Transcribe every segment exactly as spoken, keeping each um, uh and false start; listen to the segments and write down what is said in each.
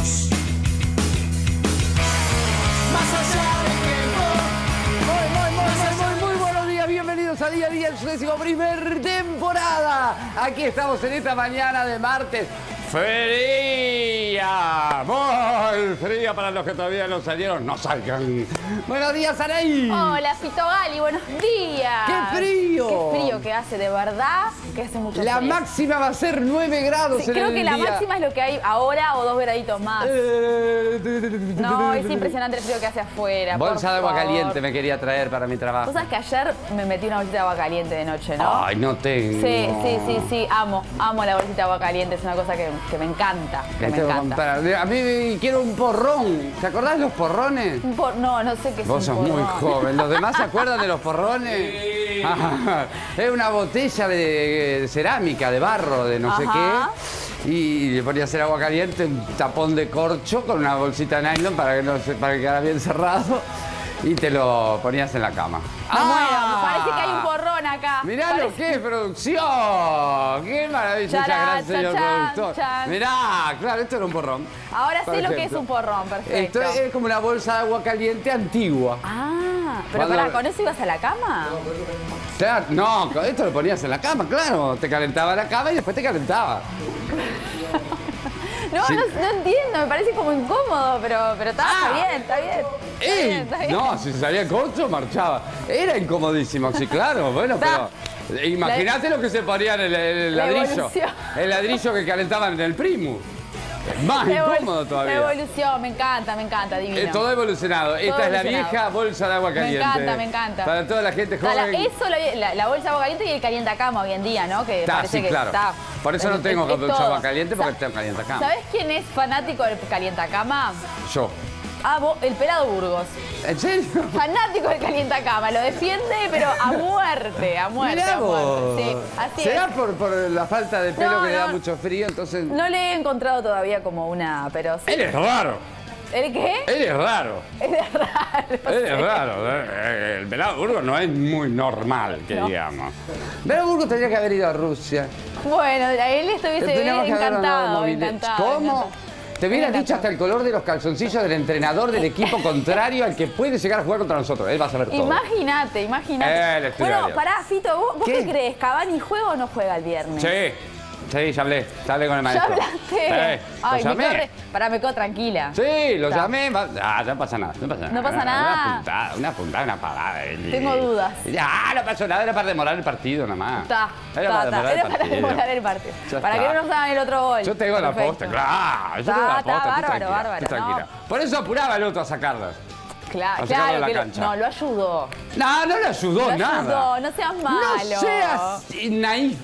Dios. Más allá del tiempo. Muy, muy, muy, muy, muy, muy buenos días. Bienvenidos a Día a Día en su décimo primer temporada. Aquí estamos en esta mañana de martes. Fría, muy fría para los que todavía no salieron, no salgan. Buenos días, Anaí. Hola, Fito Gali, buenos días. ¡Qué frío! Qué frío que hace, de verdad, que hace mucho La frío. máxima va a ser nueve grados Sí, en creo el que la día. máxima es lo que hay ahora o dos graditos más. No, es impresionante el frío que hace afuera. Bolsa por de agua favor. caliente me quería traer para mi trabajo. Vos sabés que ayer me metí una bolsita de agua caliente de noche, ¿no? Ay, no tengo. Sí, sí, sí, sí, amo, amo la bolsita de agua caliente, es una cosa que, que me encanta, que me Tengo que encanta. comprar. A mí quiero un porrón. ¿Te acordás de los porrones? Un por- No, no sé qué es Vos un sos muy porrón. joven. ¿Los demás se acuerdan de los porrones? Sí. Ah, es una botella de cerámica, de barro, de no sé Ajá. qué. Y le ponías el agua caliente, un tapón de corcho con una bolsita de nylon para que, no se, para que quedara bien cerrado. Y te lo ponías en la cama. Me muero, parece que hay un porrón acá. Mirá Parece- lo que es producción. Qué maravilla, muchas Charán, gracias, señor chachán, productor. chan. Mirá, claro, esto era un porrón. Ahora Por sé lo que es ejemplo. un porrón, perfecto. Esto es como una bolsa de agua caliente antigua. Ah, pero Cuando- pará, ¿con eso ibas a la cama? Claro, no, con esto lo ponías en la cama, claro. Te calentaba la cama y después te calentaba. No, Sí. no, no entiendo, me parece como incómodo, pero, pero está, está Ah. bien, está bien. Está ¡Ey! bien, está bien. No, si salía corcho, marchaba. Era incomodísimo, sí, claro. Bueno, Está. pero imagínate lo que se ponía en el, el La ladrillo. evolución. El ladrillo que calentaban en el Primus. Más La evol- incómodo todavía. La evolución, me encanta, me encanta, divino. Eh, todo evolucionado. Esta es la evolucionado. vieja bolsa de agua Me caliente. encanta, me encanta. Para toda la gente Está la- joven. eso, la, la- la bolsa de agua caliente y el calientacama hoy en día, ¿no? Que Está, parece sí, que claro. está. Por eso no Es- tengo es- es bolsa de todo. agua caliente, porque Sa- tengo calientacama. ¿Sabés quién es fanático del calientacama? Yo. Ah, vos, el pelado Burgos. ¿En serio? Fanático del calientacama, lo defiende, pero a muerte, a muerte, Mirá a muerte. vos. Sí, así ¿Será es. por, por la falta de pelo No, que le da no. mucho frío? Entonces. No le he encontrado todavía como una, pero sí. Él es raro. ¿El qué? Él es raro. Es raro. Él es raro. eh, El pelado Burgos no es muy normal, que No. digamos. Pero Burgos tendría que haber ido a Rusia. Bueno, a él estuviese Tendríamos que haber encantado, andado movile- encantado. ¿Cómo? encantado. Te hubiera Encantado. dicho hasta el color de los calzoncillos del entrenador del equipo contrario al que puede llegar a jugar contra nosotros. Él va a saber todo. Imagínate, imagínate. Eh, le estoy bueno, dando. pará, Fito, ¿vos, vos ¿Qué? qué? crees? ¿Cavani juega o no juega el viernes? Sí, sí, ya hablé. Ya hablé con el ¿Ya maestro. hablaste? Sí, Ay, lo me llamé. corre. Pará, me quedo tranquila. Sí, lo Está. llamé. va- Ah, no pasa nada. No pasa nada. No pasa Una- nada. Una puntada, una puntada, una pavada. eh. Tengo dudas. Ah, no pasó nada. Era para demorar el partido nada más. Está, Era está, para está. demorar Era el para partido. demorar el partido. Ya Para está. que no nos hagan el otro gol. Yo tengo la Perfecto. posta, claro. Yo Está, tengo la está, posta. tú bárbaro, tranquila, bárbaro, tú tranquila. no. Por eso apuraba el otro a sacarlas. Claro, a sacarlo de claro la que lo- cancha. no, lo ayudó. No, no le ayudó Lo nada. ayudó, no seas malo. No seas naif.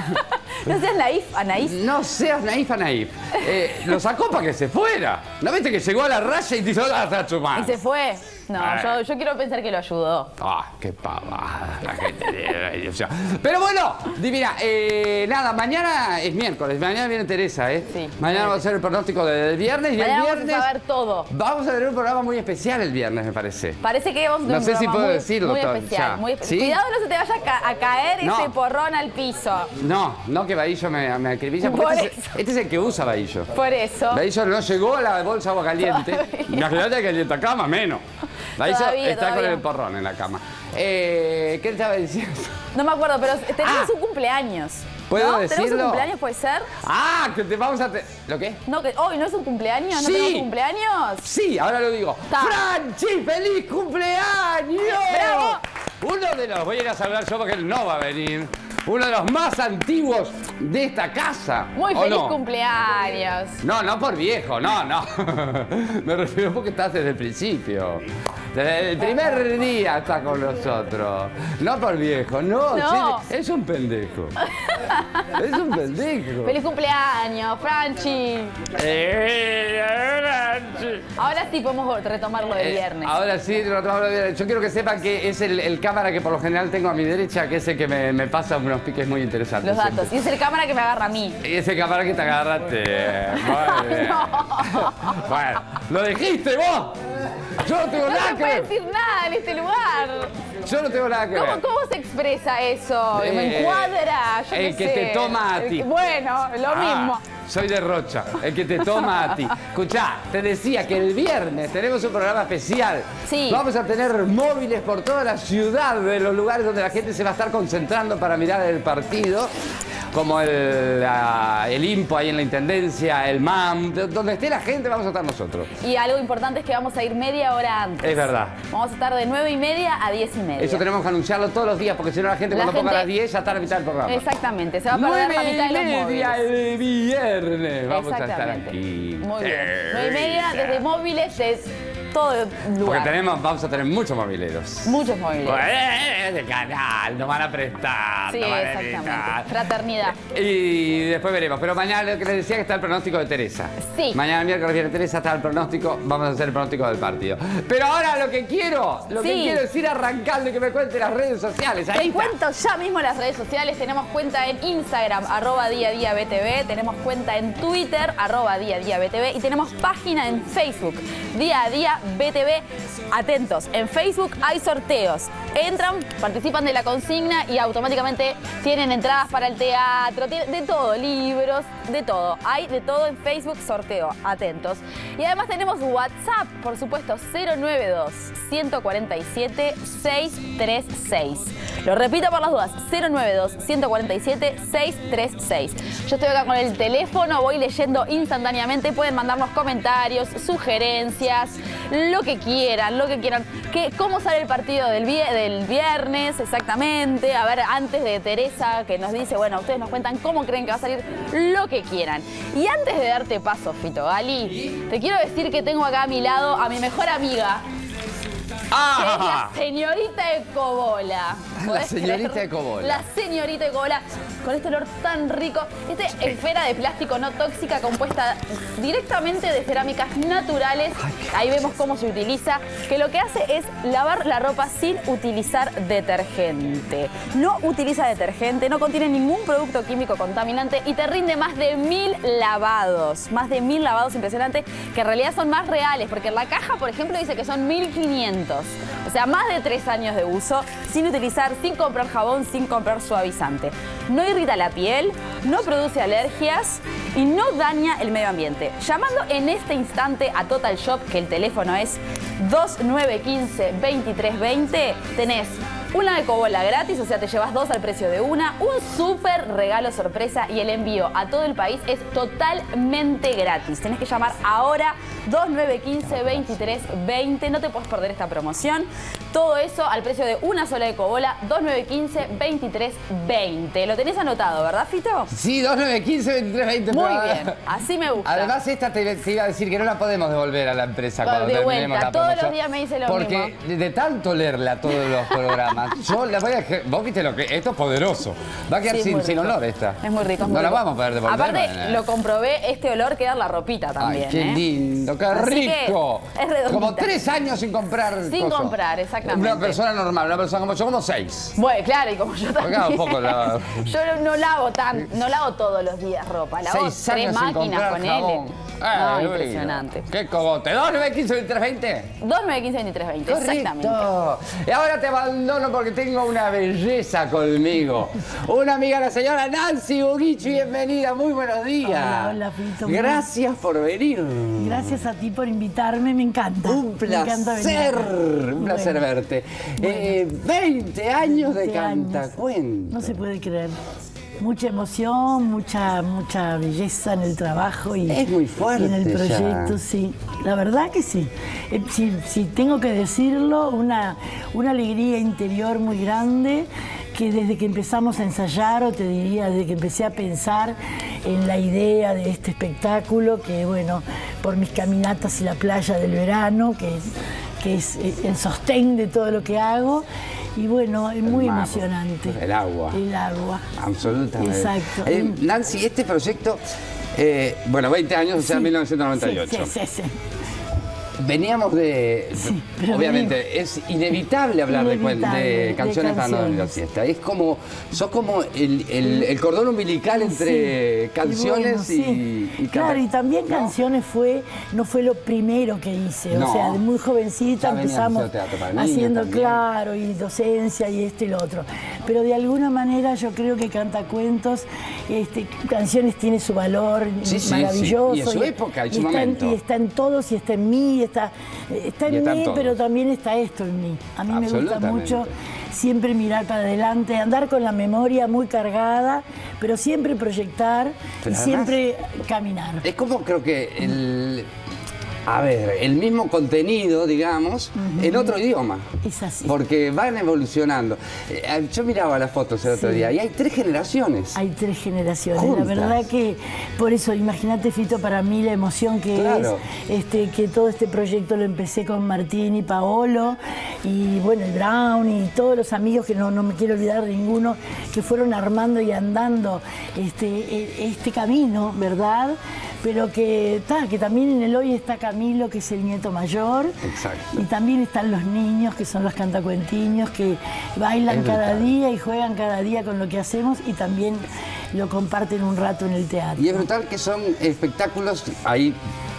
No seas naif, Anaís. No seas naif a naif. Eh, lo sacó para que se fuera. ¿No viste que llegó a la raya y dijo, ah, está Y chumando? se fue. No, Ay. yo, yo quiero pensar que lo ayudó. Ah, qué pavada la gente. de- o sea, pero bueno, divina, eh, nada, mañana es miércoles, mañana viene Teresa, ¿eh? Sí. Mañana va a ser el pronóstico del viernes y Mañana el vamos viernes a saber todo. vamos a tener un programa muy especial el viernes, me parece. Parece que vamos a tener No un sé si programa puedo muy, decirlo muy todo- especial. ya. Muy espe- ¿Sí? Cuidado no se te vaya a, ca- a caer No. ese porrón al piso. No, no que Bahillo me, me acribilla, porque Por este es, eso. este es el que usa Bahillo. Por eso. Bahillo no llegó a la bolsa de agua caliente. Todavía. Imagínate que calienta cama, menos. Bahillo Todavía, está con todavía. el porrón en la cama. Eh, ¿Qué te estaba diciendo? No me acuerdo, pero tenemos Ah. un cumpleaños. ¿Puedo ¿No? ¿Tenemos decirlo? un cumpleaños, puede ser? Ah, que te vamos a... te- ¿Lo qué? No, que hoy no es un cumpleaños, ¿no Sí. tenemos cumpleaños? Sí, ahora lo digo. Ta. ¡Franchi, feliz cumpleaños! ¡Bravo! Uno de los... Voy a ir a saludar yo porque él no va a venir. Uno de los más antiguos de esta casa. Muy ¿o feliz no? cumpleaños. No, no por viejo, no, no. Me refiero porque estás desde el principio. Desde el primer día está con nosotros. No por viejo, no. No. sí, es un pendejo. Es un pendejo. Feliz cumpleaños, Franchi. Eh, Franchi. Ahora sí podemos retomarlo de Eh, viernes. Ahora sí, lo tomamos de viernes. Yo quiero que sepan que es el, el cámara que por lo general tengo a mi derecha, que es el que me, me pasa unos piques muy interesantes. Los datos. Y es el cámara que me agarra a mí. Y ese cámara que te agarraste. Muy bien. Bueno, ¿lo dijiste vos? Yo no tengo No nada se que puede ver. decir nada en este lugar. Yo no tengo nada que ¿Cómo, ver. cómo se expresa eso? Eh, ¿Me encuadra? Yo el qué que sé. te toma a El ti. que- Bueno, lo Ah, mismo. soy de Rocha, el que te toma a ti. Escuchá, te decía que el viernes tenemos un programa especial. Sí. Vamos a tener móviles por toda la ciudad, de los lugares donde la gente se va a estar concentrando para mirar el partido. Como el, la, el IMPO ahí en la Intendencia, el M A M, donde esté la gente vamos a estar nosotros. Y algo importante es que vamos a ir media hora antes. Es verdad. Vamos a estar de nueve y media a diez y media. Eso tenemos que anunciarlo todos los días, porque si no la gente La cuando ponga gente- a las diez ya está a la mitad del programa. Exactamente, se va a perder la mitad de los nueve y media móviles. de viernes. Vamos a estar Exactamente. aquí. Muy bien. nueve y media desde móviles de todo lugar. Porque tenemos, vamos a tener muchos mobileros. Muchos móviles. Eh, de canal, nos van a prestar. Sí, nos van a exactamente. prestar. Fraternidad. Y después veremos. Pero mañana lo que les decía que está el pronóstico de Teresa. Sí. Mañana miércoles viene Teresa, está el pronóstico. Vamos a hacer el pronóstico del partido. Pero ahora lo que quiero, lo que Sí. quiero es ir arrancando y que me cuente las redes sociales. Te Ahí está. cuento ya mismo las redes sociales. Tenemos cuenta en Instagram, arroba día a día B T V. Tenemos cuenta en Twitter, arroba día a día B T V. Y tenemos página en Facebook, día a día B T V. Atentos, en Facebook hay sorteos. Entran, participan de la consigna y automáticamente tienen entradas para el teatro, tienen de todo, libros, de todo. Hay de todo en Facebook, sorteo. Atentos. Y además tenemos WhatsApp, por supuesto, cero nueve dos, uno cuatro siete, seis tres seis. Lo repito por las dudas, cero nueve dos, uno cuatro siete, seis tres seis. Yo estoy acá con el teléfono, voy leyendo instantáneamente. Pueden mandarnos comentarios, sugerencias, lo que quieran, lo que quieran. ¿Qué, ¿Cómo sale el partido del, vie- del viernes exactamente? A ver, antes de Teresa, que nos dice, bueno, ustedes nos cuentan cómo creen que va a salir, lo que quieran. Y antes de darte paso, Fito Gali, te quiero decir que tengo acá a mi lado a mi mejor amiga, que es ¡Ah! la señorita Ecobola. La ¿Podés señorita creer? Ecobola. La señorita Ecobola, con este olor tan rico. Esta esfera de plástico no tóxica compuesta directamente de cerámicas naturales. Ahí vemos cómo se utiliza, que lo que hace es lavar la ropa sin utilizar detergente. No utiliza detergente, no contiene ningún producto químico contaminante y te rinde más de mil lavados. Más de mil lavados, impresionante, que en realidad son más reales, porque en la caja, por ejemplo, dice que son mil quinientos. O sea, más de tres años de uso, sin utilizar, sin comprar jabón, sin comprar suavizante. No irrita la piel, no produce alergias y no daña el medio ambiente. Llamando en este instante a Total Shop, que el teléfono es dos nueve uno cinco, dos tres dos cero, tenés una Ecobola gratis, o sea, te llevas dos al precio de una, un súper regalo sorpresa y el envío a todo el país es totalmente gratis. Tenés que llamar ahora dos nueve uno cinco, dos tres dos cero, no te puedes perder esta promoción. Todo eso al precio de una sola Ecobola, dos nueve uno cinco, dos tres dos cero. Lo tenés anotado, ¿verdad, Fito? Sí, dos nueve uno cinco, dos tres dos cero. Muy pero- bien, así me gusta. Además, esta te, te iba a decir que no la podemos devolver a la empresa Bueno, cuando de terminemos vuelta, la todos promoción. los días me dice lo Porque mismo. de, de tanto leerla todos los programas, yo la voy a... Vos viste lo que... Esto es poderoso. Va a quedar Sí, es sin, muy sin rico. olor esta. Es muy rico. es No muy la rico. vamos a poder devolver. Aparte, mañana. lo comprobé, este olor queda en la ropita también. Ay, qué ¿eh? lindo, qué Así que rico. es redondita. Como tres años sin comprar Sin cosas. comprar, exactamente. Una persona normal, una persona como yo, como seis. Bueno, claro, y como yo Porque también. un poco la- Yo no, no lavo tan, no lavo todos los días ropa, lavo Seis tres años sin máquinas comprar con jabón. él. Eh, No, bueno. impresionante. Qué cogote. dos nueve uno cinco, dos tres dos cero. dos nueve uno cinco, dos tres dos cero, exactamente. Correcto. Y ahora te abandono porque tengo una belleza conmigo. Una amiga, la señora Nancy Buguichi, bienvenida, muy buenos días. Hola, hola, Fito. Gracias por venir. Gracias a ti por invitarme, me encanta. Un Me encanta venir placer, acá. un placer Bueno, verte. Eh, veinte años de veinte años. cantacuentos. No se puede creer. Mucha emoción, mucha, mucha belleza en el trabajo y, Es muy fuerte y en el ya. proyecto, sí. La verdad que sí. Eh, Si, si tengo que decirlo, una, una alegría interior muy grande que desde que empezamos a ensayar, o te diría, desde que empecé a pensar en la idea de este espectáculo, que bueno, por mis caminatas y la playa del verano, que es, que es eh, el sostén de todo lo que hago, y bueno, es muy mar, emocionante. el agua. El agua. Absolutamente. Exacto. Eh, Nancy, este proyecto, eh, bueno, veinte años, o sea, Sí. mil novecientos noventa y ocho. Sí, sí, sí, sí. Veníamos de... Sí, pero obviamente, venimos. es inevitable hablar de cuen- Inevitable, de, de canciones para no dormir la canciones. siesta. Es como, sos como el, el- el cordón umbilical entre Sí, canciones bueno, sí. y, y Claro, canta- y también ¿no? canciones fue, no fue lo primero que hice. No. O sea, de muy jovencita Ya venías empezamos haciendo teatro para niños haciendo, también. claro, y docencia y esto y lo otro. Pero de alguna manera yo creo que Cantacuentos, este, canciones tiene su valor Sí, sí, maravilloso. sí. Y en su época, en su está momento. y está en todos, y está en mí, está, está Y en está en mí, todos. pero también está esto en mí. A mí me gusta Absolutamente. mucho siempre mirar para adelante, andar con la memoria muy cargada, pero siempre proyectar Pero y además- siempre caminar. Es como creo que el... A ver, el mismo contenido, digamos, en otro idioma. Es así. Porque van evolucionando. Eh, Yo miraba las fotos el otro Sí. día y hay tres generaciones. Hay tres generaciones. Juntas. La verdad que, por eso, imagínate, Fito, para mí la emoción que Claro. es este, que todo este proyecto lo empecé con Martín y Paolo, y bueno, el Brown y todos los amigos, que no, no me quiero olvidar de ninguno, que fueron armando y andando este, e- este camino, ¿verdad? Pero que, ta, que también en el hoy está Camilo, que es el nieto mayor. Exacto. Y también están los niños, que son los cantacuentiños, que bailan Es cada brutal. día y juegan cada día con lo que hacemos, y también lo comparten un rato en el teatro. Y es brutal que son espectáculos, ahí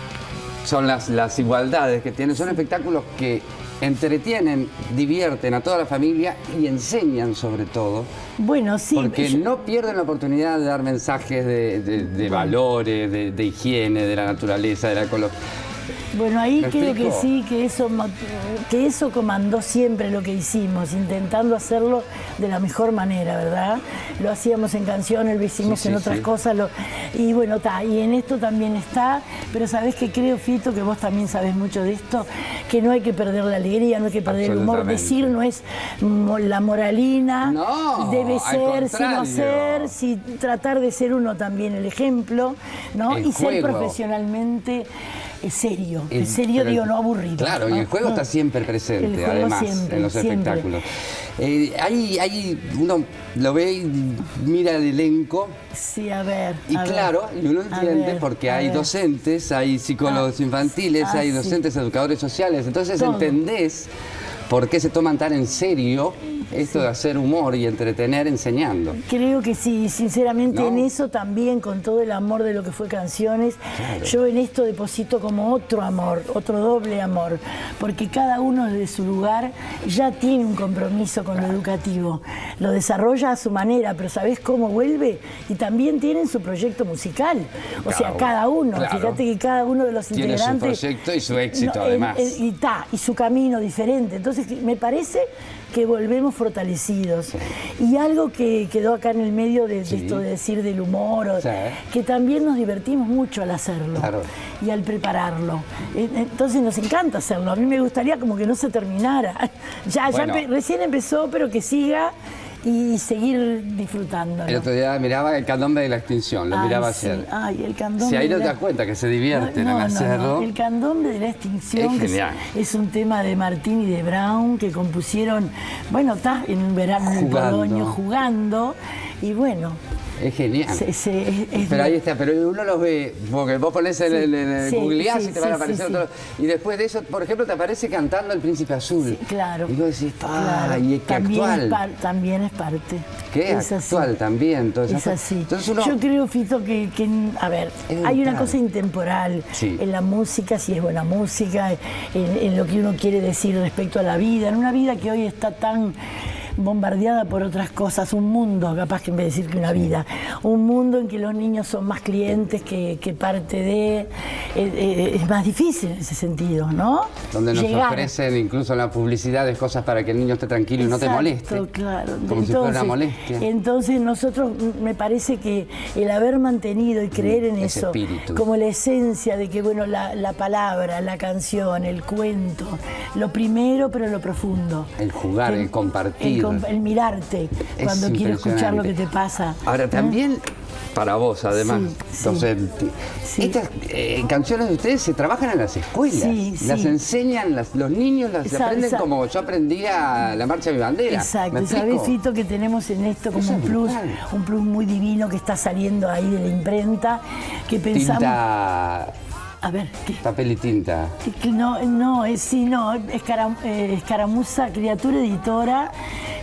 son las, las igualdades que tienen, son espectáculos que entretienen, divierten a toda la familia y enseñan sobre todo, Bueno, sí. porque yo- no pierden la oportunidad de dar mensajes de, de- de valores, de, de higiene, de la naturaleza, de la ecología. Bueno, ahí ¿Me creo que explico? sí, que eso, mo- que eso comandó siempre lo que hicimos, intentando hacerlo de la mejor manera, ¿verdad? Lo hacíamos en canciones, lo hicimos Sí, en sí, otras sí. cosas, lo- y bueno, está, y en esto también está, pero sabés que creo, Fito, que vos también sabés mucho de esto, que no hay que perder la alegría, no hay que perder el humor. Absolutamente. Decir no es mo- la moralina, No, debe al ser, sino contrario. ser, si tratar de ser uno también el ejemplo, ¿no? El y ser juego. profesionalmente eh, serio, El- serio pero el- digo, no aburrido. Claro, y ¿no? el juego está Mm. siempre El presente, juego además, siempre, en los siempre. espectáculos. Eh, hay, hay, uno lo ve y mira el elenco Sí, a ver. y a ver. claro, y uno A entiende ver, porque a hay ver. docentes, hay psicólogos Ah, infantiles, ah, hay sí. docentes educadores sociales, entonces Todo. entendés por qué se toman tan en serio esto de hacer humor y entretener enseñando. Creo que sí, sinceramente ¿No? en eso también, con todo el amor de lo que fue Canciones, Claro. yo en esto deposito como otro amor, otro doble amor, porque cada uno desde su lugar ya tiene un compromiso con lo educativo, lo desarrolla a su manera, pero ¿sabés cómo vuelve? Y también tienen su proyecto musical, o Cada sea, uno, cada uno, claro. fíjate que cada uno de los Tiene su integrantes... proyecto y su éxito, el- además. el- y, ta, y su camino diferente, entonces me parece que volvemos fortalecidos. Y algo que quedó acá en el medio de, de Sí. esto de decir del humor, o- Sí. que también nos divertimos mucho al hacerlo Claro. y al prepararlo. Eh, Entonces nos encanta hacerlo. A mí me gustaría como que no se terminara. Ya, Bueno. ya empe- recién empezó, pero que siga y seguir disfrutándolo. El otro día miraba el candombe de la extinción, lo Ay, miraba sí. ayer. Ay, el candombe Si ahí no de te la- das cuenta que se divierten No, en no, hacerlo. no. El candombe de la extinción Es que genial. es un tema de Martín y de Brown que compusieron, bueno, está en un verano en el Jugando. Polonio jugando, y bueno, Es genial. se- se- es- es- Pero ahí está, pero uno los ve, porque vos ponés en el, en el sí, googleás sí, y te van a sí, aparecer sí, otros. Y después de eso, por ejemplo, te aparece cantando El Príncipe Azul. Sí, claro. Y vos decís, ah, claro, y es que también, actual. Es par- también es parte. Que es así. actual también. Todo eso. Es así. Entonces uno, Yo creo, Fito, que, que, a ver, Es hay una vital. cosa intemporal Sí. en la música, si es buena música, en, en lo que uno quiere decir respecto a la vida, en una vida que hoy está tan bombardeada por otras cosas, un mundo, capaz que en vez de decir que una vida, un mundo en que los niños son más clientes que, que parte de, eh, eh, es más difícil en ese sentido, ¿no? donde nos Llegar. ofrecen incluso en la publicidad de cosas para que el niño esté tranquilo y no te Exacto, moleste. claro. Como si fuera una Entonces- molestia. Entonces nosotros, mm, me parece que el haber mantenido y creer en ese eso, espíritu. como la esencia de que, bueno, la, la palabra, la canción, el cuento, lo primero pero lo profundo. El jugar, el compartir. El, com- el mirarte Es cuando quiero escuchar lo que impresionante. te pasa. Ahora ¿eh? también, para vos además, Sí, sí. docente, Sí. estas eh, canciones de ustedes se trabajan en las escuelas, Sí, las sí. enseñan, las- los niños las Esa- aprenden esa- como yo aprendía la marcha de mi bandera. Exacto, ¿Me sabés, explico? Fito, que tenemos en esto como Eso un es plus, brutal. un plus muy divino que está saliendo ahí de la imprenta, que pensamos... Tinta A ver, ¿qué? Papel y tinta. Que- que No, no, es, sí, no, Escaram- eh, Escaramuza, Criatura Editora.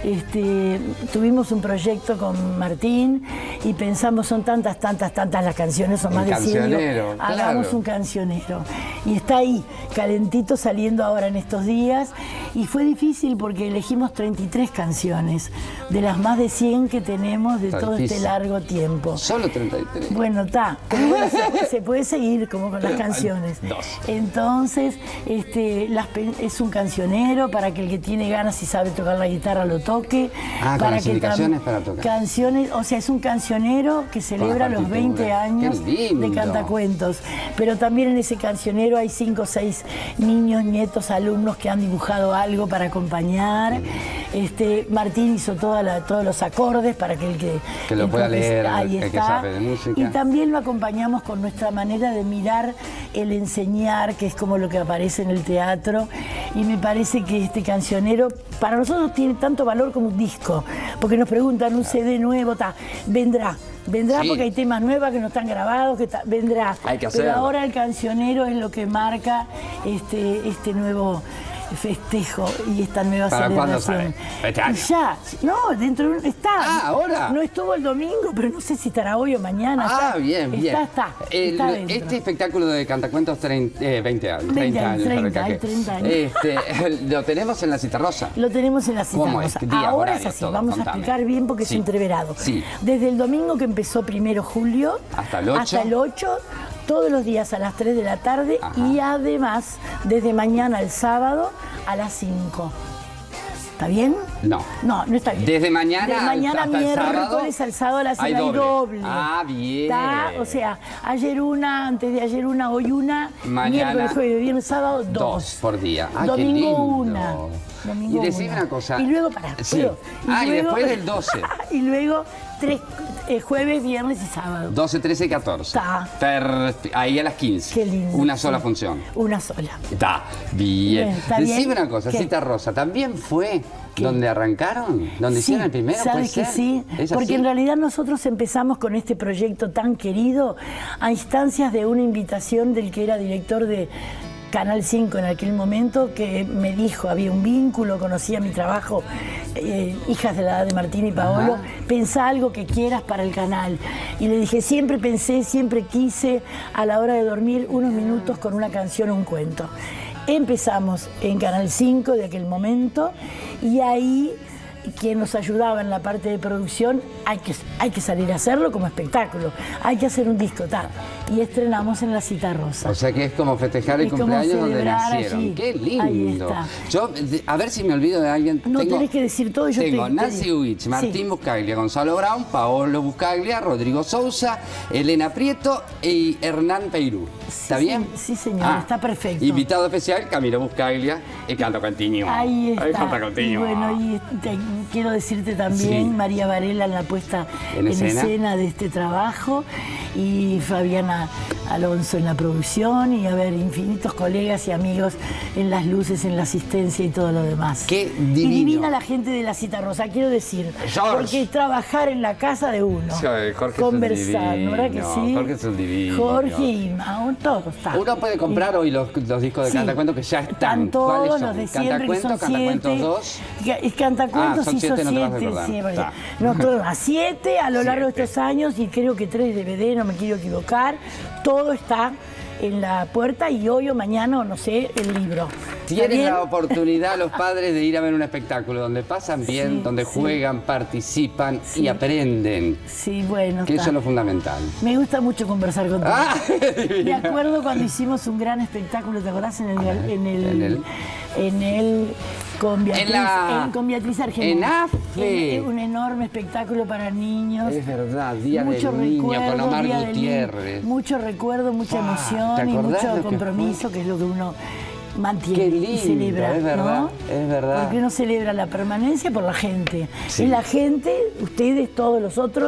Este, tuvimos un proyecto con Martín y pensamos, son tantas, tantas, tantas las canciones, son Un más de cien. digo, cancionero, hagamos claro. un cancionero. Y está ahí, calentito, saliendo ahora en estos días. Y fue difícil porque elegimos treinta y tres canciones, de las más de cien que tenemos de Está todo difícil. este largo tiempo. Solo treinta y tres. Bueno, está. Pero bueno, se, se puede seguir como con las canciones. Dos. Entonces, este, las pe- es un cancionero para que el que tiene ganas y sabe tocar la guitarra lo toque. Ah, con para las que tam- indicaciones para tocar. Canciones, o sea, es un cancionero que celebra los partitura. veinte años Qué lindo. de Cantacuentos. Pero también en ese cancionero hay cinco o seis niños, nietos, alumnos que han dibujado algo para acompañar. Este, Martín hizo toda la- todos los acordes para que el que, Que lo el pueda profes- leer, ahí el que está. sabe de música. Y también lo acompañamos con nuestra manera de mirar el enseñar, que es como lo que aparece en el teatro. Y me parece que este cancionero para nosotros tiene tanto valor como un disco, porque nos preguntan un C D nuevo, ta, vendrá. Vendrá Sí. porque hay temas nuevos que no están grabados, que ta- vendrá. Hay que Pero hacerlo. ahora el cancionero es lo que marca este, este nuevo festejo y esta nueva ¿Para cuándo celebración. sale? Este año. Ya, no, dentro de un, está. Ah, ¿ahora? No estuvo el domingo, pero no sé si estará hoy o mañana. Ah, está, bien, bien. Está, está, El- está dentro. este espectáculo de Cantacuentos, treinta, eh, veinte años. veinte treinta años, años, treinta, Rebeca, hay treinta años. Este, lo tenemos en la Citarrosa. Lo tenemos en la cita ¿Cómo es? rosa. Días, Ahora horarios, es así, todo, vamos contame. a explicar bien porque Sí. es entreverado. Sí. Desde el domingo que empezó primero julio Hasta el ocho. hasta el ocho, todos los días a las tres de la tarde Ajá. y además desde mañana al sábado a las cinco. ¿Está bien? No. No, no está bien. Desde mañana De mañana hasta el miércoles sábado al sábado a las hay cinco hay doble. doble. Ah, bien. ¿Está? O sea, ayer una, antes de ayer una, hoy una, Mañana, miércoles, jueves, viernes, sábado, dos. Dos por día. Ah, qué Domingo lindo. una. Domingo Y decime una. una cosa. Y luego, pará, Sí. ¿puedo? Ah, y luego- después del doce. y luego tres, eh, jueves, viernes y sábado. doce, trece y catorce. Está. Per- ahí a las quince. Qué lindo. Una sola Sí. función. Una sola. Está bien. Bien, está Decime bien. una cosa, ¿Qué? Cita Rosa, ¿también fue ¿Qué? donde arrancaron? ¿Donde Sí, hicieron el primero? ¿Puede ¿sabes que ser? sí? ¿Es Porque así? en realidad nosotros empezamos con este proyecto tan querido a instancias de una invitación del que era director de Canal cinco en aquel momento, que me dijo, había un vínculo, conocía mi trabajo, eh, hijas de la edad de Martín y Paolo, Ajá. pensá algo que quieras para el canal. Y le dije, siempre pensé, siempre quise, a la hora de dormir, unos minutos con una canción o un cuento. Empezamos en Canal cinco de aquel momento y ahí quien nos ayudaba en la parte de producción, hay que, hay que salir a hacerlo como espectáculo, hay que hacer un disco, ta. Y estrenamos en la Cita Rosa. O sea que es como festejar el Es como cumpleaños donde celebrar nacieron. allí. ¡Qué Ahí lindo! está. Yo, de- a ver si me olvido de alguien. No tengo, tenés que decir todo, yo te- Tengo te Nancy digo. Huich, Martín Sí. Buscaglia, Gonzalo Brown, Paolo Buscaglia, Rodrigo Sousa, Elena Prieto y Hernán Peirú. ¿Está Sí, bien? sí, señor, está perfecto. Invitado especial, Camilo Buscaglia y Canto Continuo. Ahí está. Canto Y Continuo. bueno, y te- quiero decirte también, Sí. María Varela en la puesta En en, escena. escena. de este trabajo y Fabiana Alonso en la producción y a ver, infinitos colegas y amigos en las luces, en la asistencia y todo lo demás. Qué Y divino. divina la gente de la Cita Rosa, quiero decir, George. porque trabajar en la casa de uno, Sí, Jorge es un conversar, divino, ¿no verdad que sí? Jorge es un divino. Jorge y Mao, todos están. Uno puede comprar hoy los, los discos de Sí. Cantacuentos que ya están. Están todos ¿Cuáles los son? de siempre, que son Cantacuentos, Cantacuentos siete. dos. Ca- y Cantacuentos Ah, son hizo siete, no te vas a siete, acordar. siempre. Está. No, todos, a siete a lo largo de Siete. estos años y creo que tres D V D, no me quiero equivocar. Todo está en la puerta y hoy o mañana, o no sé, el libro. ¿Está Tienen bien? la oportunidad los padres de ir a ver un espectáculo donde pasan bien, Sí, donde sí. juegan, participan Sí. y aprenden. Sí, bueno, Que está. eso es lo fundamental. Me gusta mucho conversar contigo. ¡Ah! Me acuerdo cuando hicimos un gran espectáculo, ¿te acordás? En el, ver, en el, en el- en el- con Beatriz, En la- en- con Beatriz Argentina. en AFE. En- un enorme espectáculo para niños. Es verdad, Día Mucho del Niño recuerdo, con Omar Día del Niño. Gutiérrez. Mucho recuerdo, mucha Ah, ¿te emoción y acordás lo mucho que compromiso, que es lo que uno mantiene Qué lindo, y celebra, es verdad, ¿no? es verdad. Porque uno celebra la permanencia por la gente. Sí. Es la gente, ustedes, todos los otros,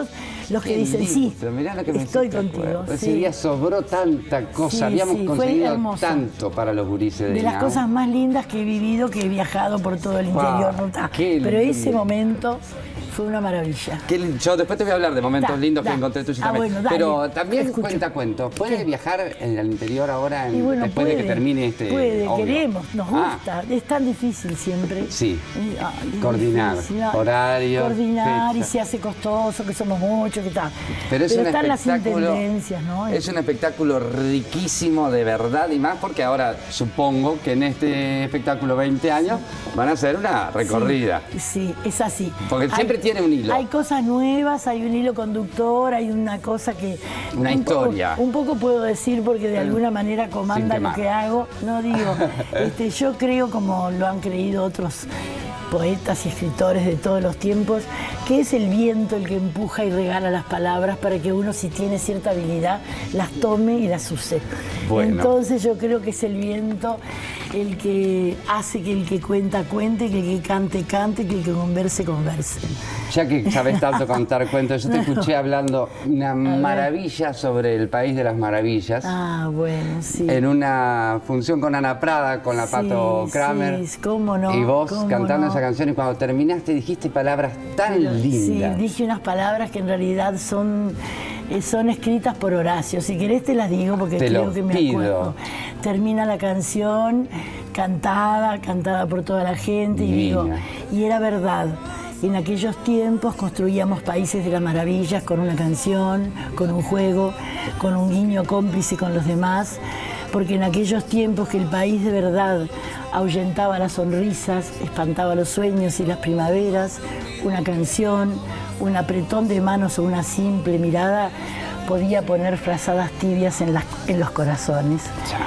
los que Qué dicen, lindo, sí, pero mirá lo que me estoy hiciste contigo. acuerdo. Ese sí. día sobró tanta cosa, Sí, habíamos sí, fue conseguido hermoso. tanto para los gurises de De las Inau. cosas más lindas que he vivido, que he viajado por todo el interior. Wow, ¿no? Ta. qué Pero ese lindo. momento fue una maravilla. Qué lindo. Yo después te voy a hablar de momentos Da, lindos da. que encontré tuyos Ah, también. bueno, dale. Pero también Escucho. cuenta cuentos. ¿Puede ¿Qué? viajar en el interior ahora en- Y bueno, después puede, de que termine este? Puede, obvio? queremos, nos Ah, gusta. Es tan difícil siempre. Sí. Eh, ay, es Coordinar difícil, ay, horarios, Coordinar y fechas. se hace costoso, que somos muchos, que tal. Pero es un están las espectáculo, intendencias, ¿no? es un espectáculo riquísimo de verdad y más porque ahora supongo que en este espectáculo veinte años van a hacer una recorrida. Sí, sí, es así. Porque siempre tiene un hilo. Hay cosas nuevas, hay un hilo conductor, hay una cosa que... Una un poco- historia. un poco puedo decir porque de alguna manera comanda Sin lo quemar. que hago. No digo, este, yo creo, como lo han creído otros poetas y escritores de todos los tiempos, que es el viento el que empuja y regala las palabras para que uno, si tiene cierta habilidad, las tome y las use. Bueno. Entonces yo creo que es el viento el que hace que el que cuenta cuente, que el que cante cante, que el que converse converse. Ya que sabes tanto contar cuentos, yo te escuché hablando una maravilla sobre el País de las Maravillas Ah, bueno, sí. en una función con Ana Prada, con la Sí, Pato Kramer. sí, cómo no, Y vos cómo cantando no. esa canción y cuando terminaste dijiste palabras tan Pero, lindas. Sí, dije unas palabras que en realidad son, eh, son escritas por Horacio. Si querés te las digo porque Te creo lo que me pido. acuerdo. Termina la canción cantada, cantada por toda la gente y digo, Divina. y era verdad. En aquellos tiempos construíamos países de las maravillas con una canción, con un juego, con un guiño cómplice con los demás, porque en aquellos tiempos que el país de verdad ahuyentaba las sonrisas, espantaba los sueños y las primaveras, una canción, un apretón de manos o una simple mirada podía poner frazadas tibias en, las, en los corazones.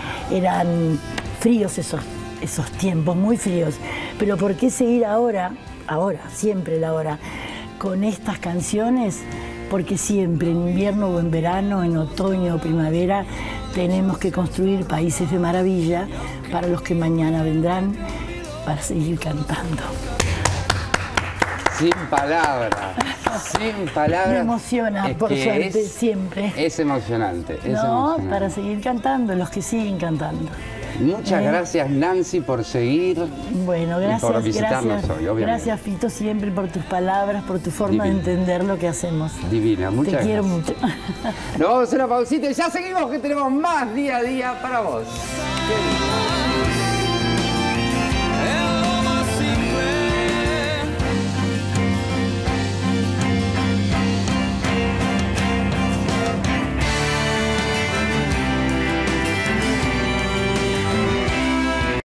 Eran fríos esos, esos tiempos, muy fríos. Pero ¿por qué seguir ahora? Ahora, siempre la hora, con estas canciones, porque siempre, en invierno o en verano, en otoño o primavera, tenemos que construir países de maravilla para los que mañana vendrán, para seguir cantando. Sin palabras, sin palabras. Me emociona, Es por que suerte, es- siempre. Es emocionante, es No, emocionante. para seguir cantando, los que siguen cantando. Muchas ¿Eh? gracias, Nancy, por seguir. Bueno, Y gracias, por visitarnos gracias, hoy, obviamente. gracias Fito siempre por tus palabras, por tu forma Divina. de entender lo que hacemos. Divina, muchas Te quiero gracias. mucho. Nos vamos a una pausita y ya seguimos que tenemos más día a día para vos. Qué